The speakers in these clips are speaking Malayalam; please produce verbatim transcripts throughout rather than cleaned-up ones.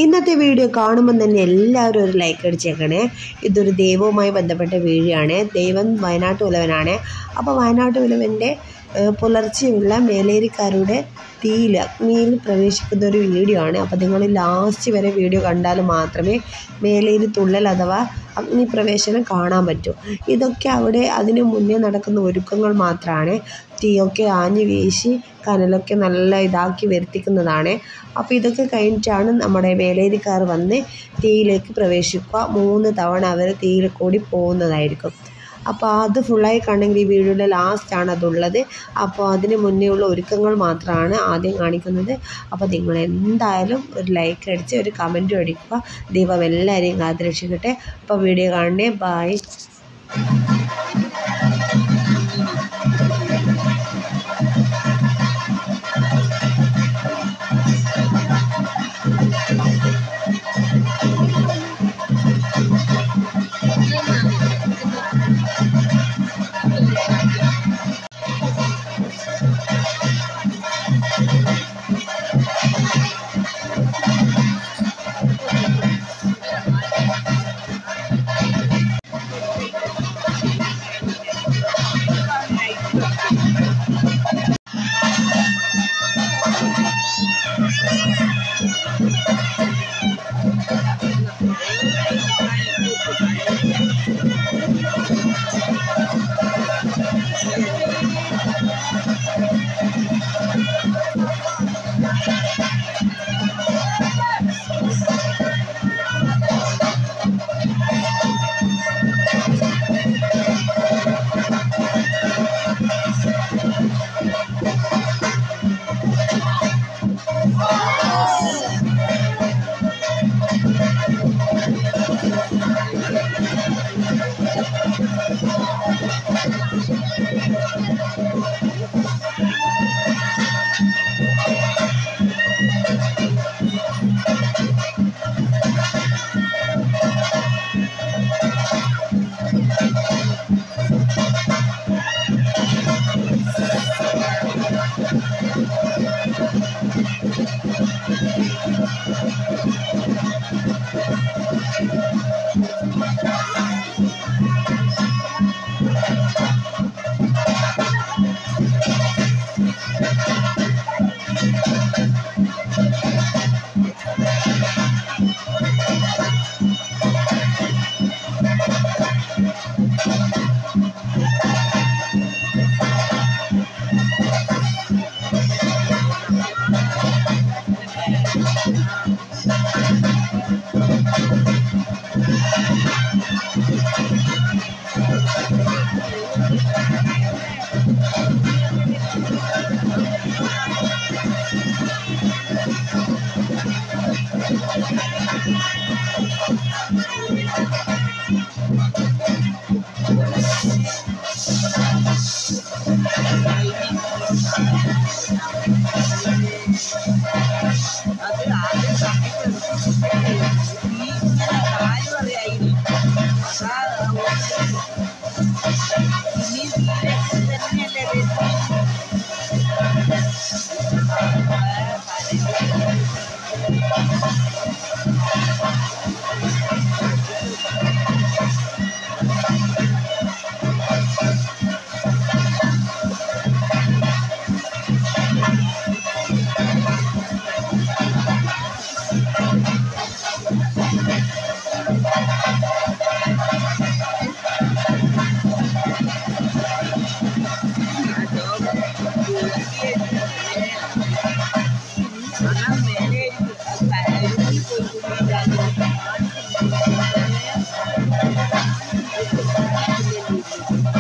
ഇന്നത്തെ വീഡിയോ കാണുമ്പോൾ തന്നെ എല്ലാവരും ഒരു ലൈക്ക് അടിച്ചേക്കണേ. ഇതൊരു ദൈവവുമായി ബന്ധപ്പെട്ട വീഡിയോ ആണ്. ദൈവം വയനാട്ട് ഉലവനാണ്. അപ്പോൾ വയനാട്ട് ഉലവൻ്റെ പുലർച്ചെയുള്ള മേലേരിക്കാരുടെ തീയിൽ അഗ്നിയിൽ പ്രവേശിക്കുന്ന ഒരു വീഡിയോ ആണ്. അപ്പോൾ നിങ്ങൾ ലാസ്റ്റ് വരെ വീഡിയോ കണ്ടാൽ മാത്രമേ മേലേരി തുള്ളൽ അഥവാ അഗ്നിപ്രവേശനം കാണാൻ പറ്റൂ. ഇതൊക്കെ അവിടെ അതിന് മുന്നേ നടക്കുന്ന ഒരുക്കങ്ങൾ മാത്രമാണ്. തീയൊക്കെ ആഞ്ഞു വീശി കനലൊക്കെ നല്ല ഇതാക്കി വരുത്തിക്കുന്നതാണ്. അപ്പോൾ ഇതൊക്കെ കഴിഞ്ഞിട്ടാണ് നമ്മുടെ മേലേരിക്കാർ വന്ന് തീയിലേക്ക് പ്രവേശിക്കുക. മൂന്ന് തവണ അവർ തീയിൽ കൂടി പോകുന്നതായിരിക്കും. അപ്പോൾ അത് ഫുള്ളായി കണ്ടെങ്കിൽ ഈ വീഡിയോയുടെ ലാസ്റ്റാണ് അതുള്ളത്. അപ്പോൾ അതിന് മുന്നേ ഉള്ള ഒരുക്കങ്ങൾ മാത്രമാണ് ആദ്യം കാണിക്കുന്നത്. അപ്പോൾ നിങ്ങൾ എന്തായാലും ഒരു ലൈക്ക് അടിച്ച് ഒരു കമൻറ്റും അടിക്കുക. ദൈവം എല്ലാവരെയും കാത്ത് രക്ഷിക്കട്ടെ. അപ്പോൾ വീഡിയോ കാണണേ. ബായ്.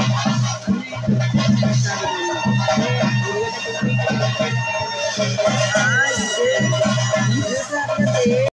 Thank you.